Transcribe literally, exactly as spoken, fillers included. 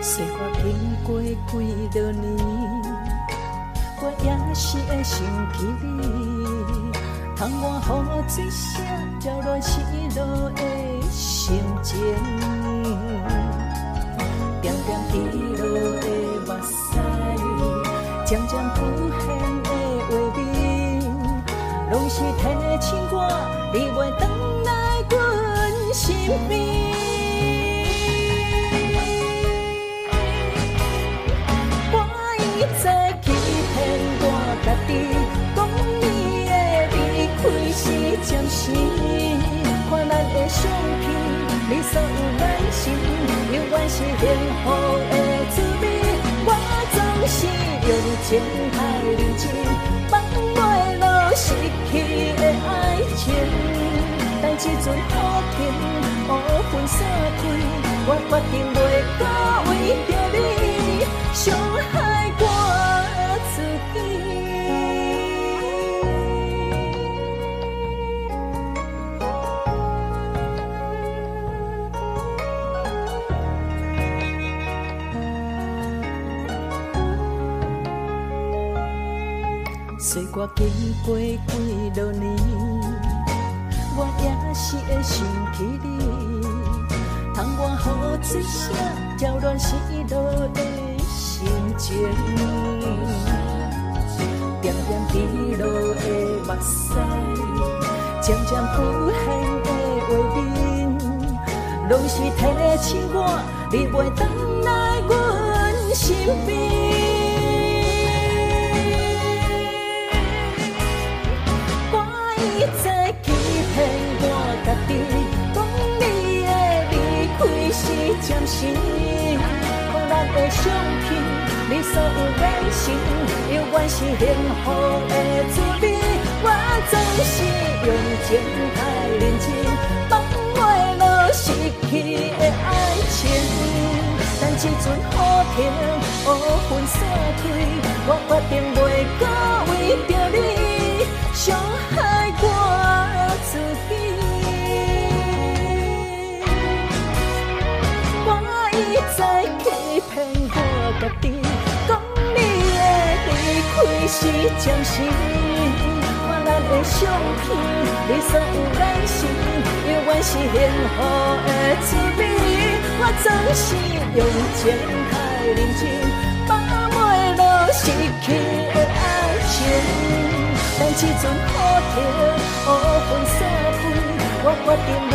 岁月经过几落年，我也是会想起你。窗外雨水声扰乱失落的心情，点点滴落的目屎，渐渐浮现的画面，拢是提醒我，你袂回来阮身边。在欺骗我家己，讲你的离开是暂时，看咱的相片，你所有眼神，永远是幸福的滋味。我总是用情太认真，放袂落失去的爱情，但这阵雨停，乌云散开，我决定袂搁为着你伤害我。岁月经过几落年，我也是会想起你。窗外雨水声扰乱失落的心情，点点滴落的目屎，渐渐浮现的画面，拢是提醒我，你袂回来阮身边。在欺骗我家己，讲你的离开是暂时，看咱的相片，你所有眼神，永远是幸福的滋味。我总是用情太认真，放袂落失去的爱情，但这阵雨停，乌云散开，我决定袂搁为着你伤害我自己。我一再欺骗我家己，讲你的离开是暂时，看咱的相片，你所有眼神，永远是幸福的滋味。我总是用情太认真，放袂落失去的爱情。但这阵雨停，乌云散开，我决定。